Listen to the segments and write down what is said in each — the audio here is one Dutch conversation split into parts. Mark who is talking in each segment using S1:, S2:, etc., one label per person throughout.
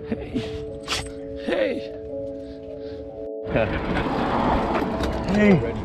S1: Hey. Hey.
S2: Hey.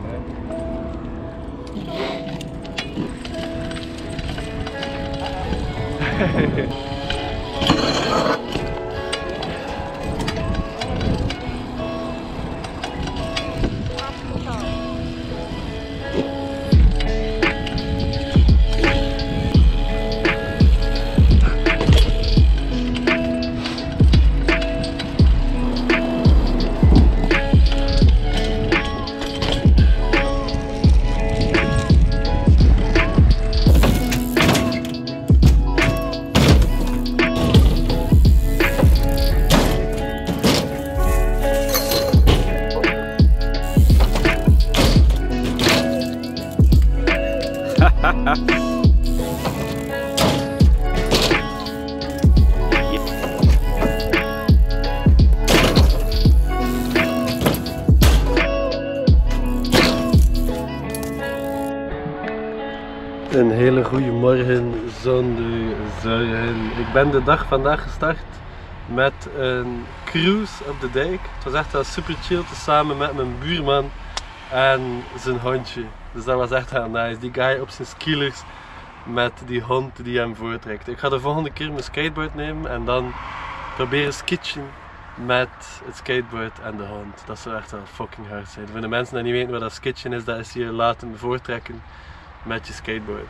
S1: Een hele goede morgen zonder zuigen. Ik ben de dag vandaag gestart met een cruise op de dijk. Het was echt wel super chill samen met mijn buurman en zijn hondje. Dus dat was echt wel nice. Die guy op zijn skilers met die hond die hem voortrekt. Ik ga de volgende keer mijn skateboard nemen en dan proberen skitchen met het skateboard en de hond. Dat zou echt wel fucking hard zijn. Voor de mensen die niet weten wat dat skitchen is, dat is hier laten voortrekken met je skateboard.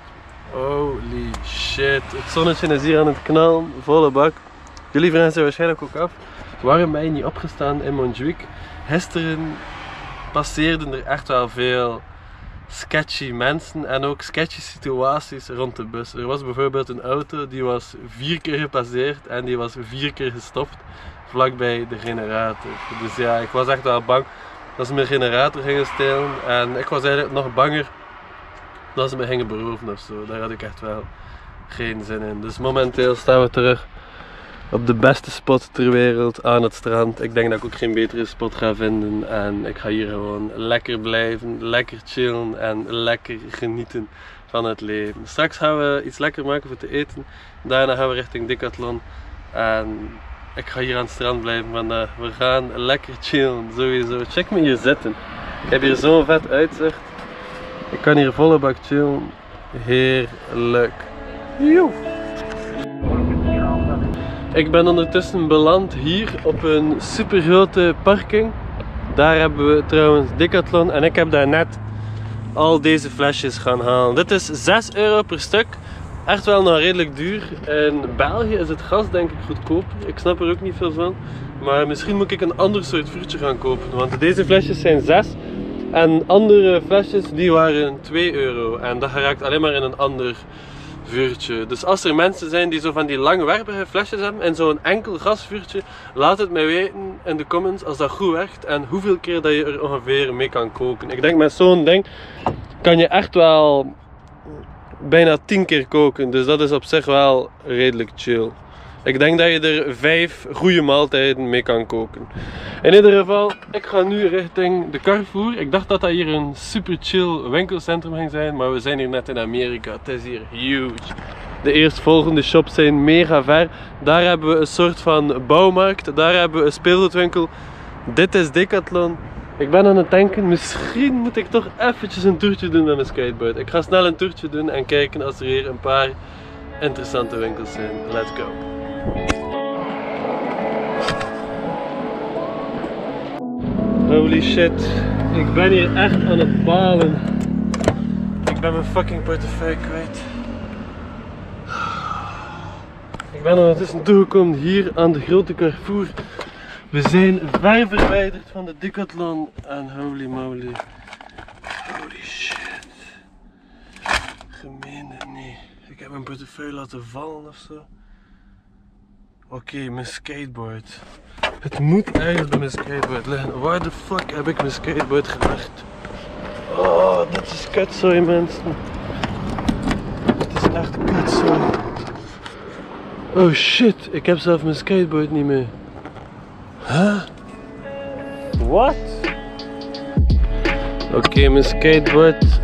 S1: Holy shit. Het zonnetje is hier aan het knallen, volle bak. Jullie vrienden zijn waarschijnlijk ook af. Waarom ben je niet opgestaan in Montjuïc? Gisteren passeerden er echt wel veel sketchy mensen en ook sketchy situaties rond de bus. Er was bijvoorbeeld een auto die was 4 keer gepasseerd en die was 4 keer gestopt vlakbij de generator. Dus ja, ik was echt wel bang dat ze mijn generator gingen stelen en ik was eigenlijk nog banger dat ze me gingen beroven of zo. Daar had ik echt wel geen zin in. Dus momenteel staan we terug op de beste spot ter wereld aan het strand. Ik denk dat ik ook geen betere spot ga vinden en ik ga hier gewoon lekker blijven, lekker chillen en lekker genieten van het leven. Straks gaan we iets lekker maken voor te eten. Daarna gaan we richting Decathlon en ik ga hier aan het strand blijven vandaag. We gaan lekker chillen, sowieso. Check me hier zitten. Ik heb hier zo'n vet uitzicht. Ik kan hier volle bak chillen. Heerlijk. Joe. Ik ben ondertussen beland hier op een super grote parking. Daar hebben we trouwens Decathlon en ik heb daar net al deze flesjes gaan halen. Dit is 6 euro per stuk. Echt wel nog redelijk duur. In België is het gas denk ik goedkoper. Ik snap er ook niet veel van. Maar misschien moet ik een ander soort vuurtje gaan kopen. Want deze flesjes zijn 6. En andere flesjes die waren 2 euro. En dat geraakt alleen maar in een ander vuurtje. Dus als er mensen zijn die zo van die langwerpige flesjes hebben en zo'n enkel gasvuurtje, laat het mij weten in de comments als dat goed werkt en hoeveel keer dat je er ongeveer mee kan koken. Ik denk met zo'n ding kan je echt wel bijna 10 keer koken. Dus dat is op zich wel redelijk chill. Ik denk dat je er 5 goede maaltijden mee kan koken. In ieder geval, ik ga nu richting de Carrefour. Ik dacht dat dat hier een super chill winkelcentrum ging zijn, maar we zijn hier net in Amerika. Het is hier huge. De eerstvolgende shops zijn mega ver. Daar hebben we een soort van bouwmarkt. Daar hebben we een speelgoedwinkel. Dit is Decathlon. Ik ben aan het denken, misschien moet ik toch eventjes een toertje doen met mijn skateboard. Ik ga snel een toertje doen en kijken als er hier een paar interessante winkels zijn. Let's go. Holy shit, ik ben hier echt aan het balen. Ik ben mijn fucking portefeuille kwijt. Ik ben ondertussen toegekomen hier aan de grote Carrefour. We zijn ver verwijderd van de Decathlon en holy moly. Holy shit. Gemeen dit niet. Ik heb mijn portefeuille laten vallen ofzo. Oké, mijn skateboard. Het moet eigenlijk bij mijn skateboard liggen. Waar de fuck heb ik mijn skateboard gelegd? Oh, dit is kutzooi mensen. Dit is echt kutzooi. Oh shit, ik heb zelf mijn skateboard niet meer. Huh? What? Oké, mijn skateboard.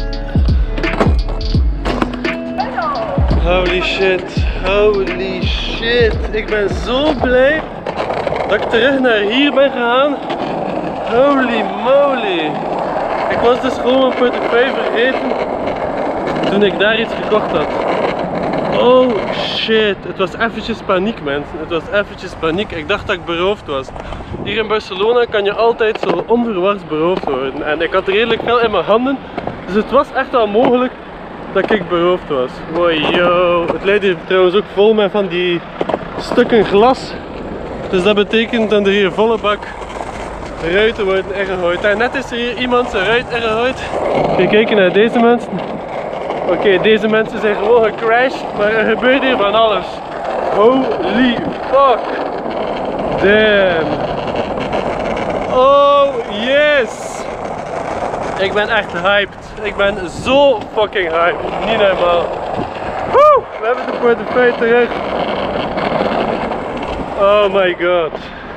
S1: Holy shit, holy shit. Ik ben zo blij dat ik terug naar hier ben gegaan. Holy moly. Ik was dus gewoon mijn portefeuille vergeten toen ik daar iets gekocht had. Oh shit, het was eventjes paniek mensen. Het was eventjes paniek. Ik dacht dat ik beroofd was. Hier in Barcelona kan je altijd zo onverwachts beroofd worden. En ik had redelijk veel in mijn handen. Dus het was echt wel mogelijk dat ik beroofd was. Wow, yo. Het leidt hier trouwens ook vol met van die stukken glas. Dus dat betekent dat er hier volle bak ruiten worden ingegooid. En net is er hier iemand zijn ruit ingegooid. Kijk, kijken naar deze mensen. Oké, deze mensen zijn gewoon gecrashed, maar er gebeurt hier van alles. Holy fuck. Damn. Oh yes. Ik ben echt hyped. Ik ben zo fucking hyped. Niet normaal. Woe, we hebben de portefeuille terug. Oh my god.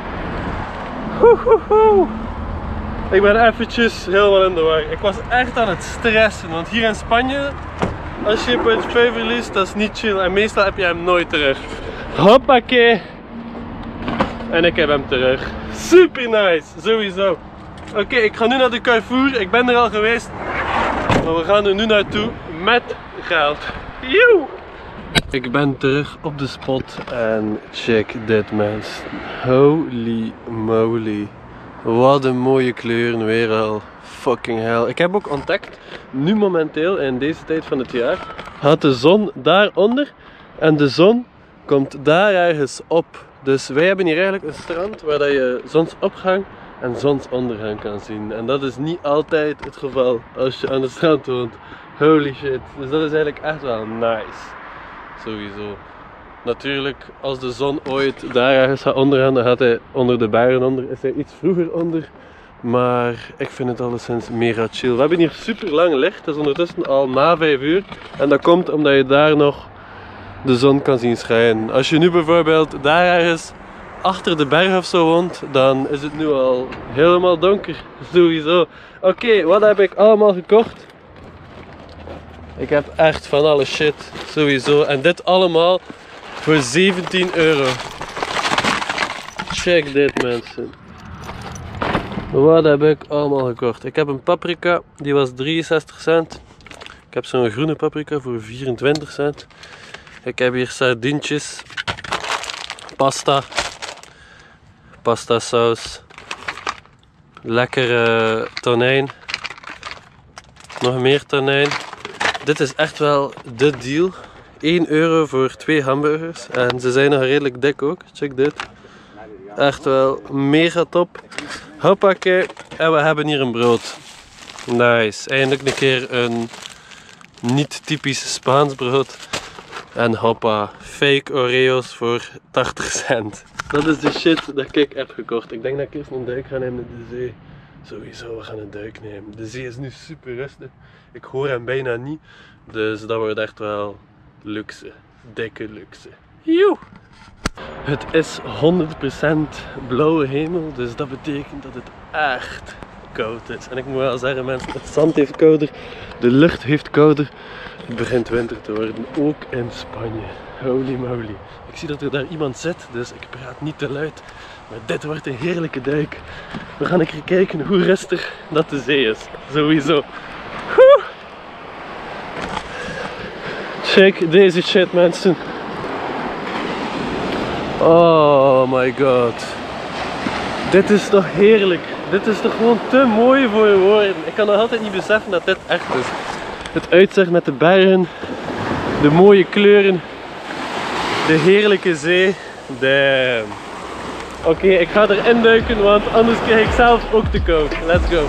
S1: Ik ben eventjes helemaal in de war. Ik was echt aan het stressen, want hier in Spanje, als je je portefeuille verliest, dat is niet chill. En meestal heb je hem nooit terug. Hoppakee. En ik heb hem terug. Super nice, sowieso. Oké, ik ga nu naar de Carrefour. Ik ben er al geweest. Maar we gaan er nu naartoe met geld. Joe! Ik ben terug op de spot en check dit mensen. Holy moly. Wat een mooie kleuren weer al. Fucking hell. Ik heb ook ontdekt, nu momenteel in deze tijd van het jaar, gaat de zon daaronder en de zon komt daar ergens op. Dus wij hebben hier eigenlijk een strand waar dat je zonsopgang en zonsondergang kan zien. En dat is niet altijd het geval als je aan het strand woont. Holy shit. Dus dat is eigenlijk echt wel nice. Sowieso. Natuurlijk, als de zon ooit daar ergens gaat ondergaan, dan gaat hij onder de bergen onder. Is hij iets vroeger onder. Maar ik vind het alleszins mega chill. We hebben hier super lang licht. Het is ondertussen al na 5 uur. En dat komt omdat je daar nog de zon kan zien schijnen. Als je nu bijvoorbeeld daar ergens achter de berg of zo woont, dan is het nu al helemaal donker. Sowieso. Oké, wat heb ik allemaal gekocht? Ik heb echt van alle shit. Sowieso. En dit allemaal voor 17 euro. Check dit mensen. Wat heb ik allemaal gekocht? Ik heb een paprika, die was 63 cent. Ik heb zo'n groene paprika voor 24 cent. Ik heb hier sardientjes, pasta saus, lekkere tonijn, nog meer tonijn. Dit is echt wel de deal. 1 euro voor 2 hamburgers en ze zijn nog redelijk dik ook. Check dit. Echt wel mega top. Hoppakee. En we hebben hier een brood. Nice. Eindelijk een keer een niet typisch Spaans brood. En hoppa. Fake Oreo's voor 80 cent. Dat is de shit dat ik heb gekocht. Ik denk dat ik eerst een duik ga nemen in de zee. Sowieso, we gaan een duik nemen. De zee is nu super rustig. Ik hoor hem bijna niet. Dus dat wordt echt wel luxe. Dikke luxe. Joe! Het is 100% blauwe hemel, dus dat betekent dat het echt koud is. En ik moet wel zeggen mensen, het zand heeft kouder, de lucht heeft kouder. Het begint winter te worden, ook in Spanje. Holy moly. Ik zie dat er daar iemand zit, dus ik praat niet te luid. Maar dit wordt een heerlijke duik. We gaan een keer kijken hoe rustig dat de zee is. Sowieso. Woe! Check deze shit mensen. Oh my god. Dit is toch heerlijk. Dit is toch gewoon te mooi voor woorden. Ik kan nog altijd niet beseffen dat dit echt is. Het uitzicht met de bergen, de mooie kleuren, de heerlijke zee. Damn. Oké, ik ga erin duiken, want anders krijg ik zelf ook te koud. Let's go.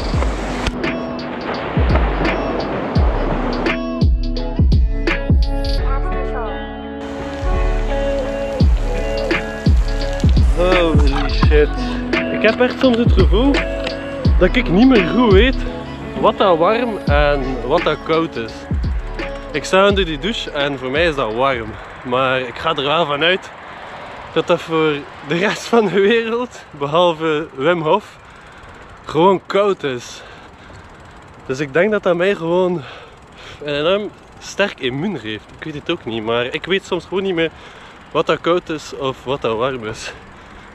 S1: Holy shit. Ik heb echt soms het gevoel dat ik niet meer goed weet wat dat warm en wat dat koud is. Ik sta onder die douche en voor mij is dat warm. Maar ik ga er wel van uit dat dat voor de rest van de wereld, behalve Wim Hof, gewoon koud is. Dus ik denk dat dat mij gewoon een enorm sterk immuun geeft. Ik weet het ook niet, maar ik weet soms gewoon niet meer wat dat koud is of wat dat warm is.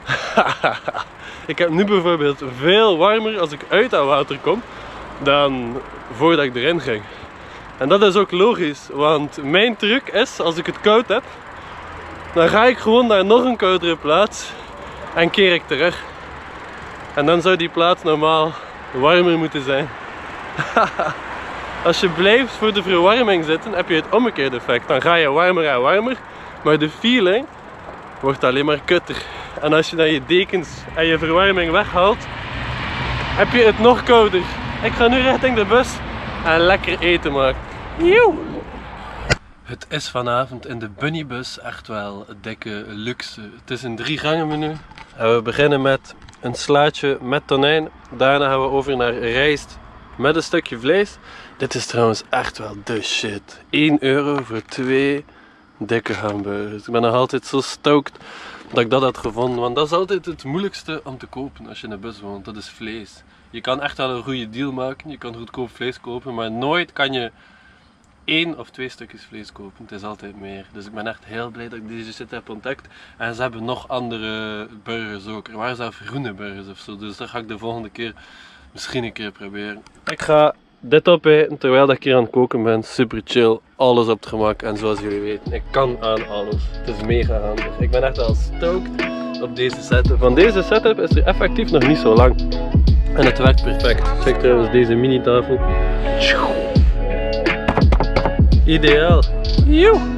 S1: Ik heb nu bijvoorbeeld veel warmer als ik uit dat water kom dan voordat ik erin ging. En dat is ook logisch, want mijn truc is, als ik het koud heb, dan ga ik gewoon naar nog een koudere plaats en keer ik terug. En dan zou die plaats normaal warmer moeten zijn. Als je blijft voor de verwarming zitten, heb je het omgekeerde effect. Dan ga je warmer en warmer, maar de feeling wordt alleen maar kutter. En als je dan je dekens en je verwarming weghaalt, heb je het nog kouder. Ik ga nu richting de bus en lekker eten maken. Joe! Het is vanavond in de Bunnybus echt wel een dikke luxe. Het is een 3 gangen menu. En we beginnen met een slaatje met tonijn. Daarna gaan we over naar rijst met een stukje vlees. Dit is trouwens echt wel de shit. 1 euro voor 2 dikke hamburgers. Ik ben nog altijd zo stoked dat ik dat had gevonden. Want dat is altijd het moeilijkste om te kopen als je in de bus woont. Dat is vlees. Je kan echt wel een goede deal maken. Je kan goedkoop vlees kopen. Maar nooit kan je 1 of 2 stukjes vlees kopen. Het is altijd meer. Dus ik ben echt heel blij dat ik deze shit heb ontdekt. En ze hebben nog andere burgers ook. Er waren zelfs groene burgers of zo. Dus dat ga ik de volgende keer misschien een keer proberen. Ik ga dit opeten terwijl ik hier aan het koken ben. Super chill. Alles op het gemak. En zoals jullie weten, ik kan aan alles. Het is mega handig. Ik ben echt al stoked op deze setup. Van deze setup is er effectief nog niet zo lang. En het werkt perfect. Check trouwens deze mini tafel. Ideaal. Joe!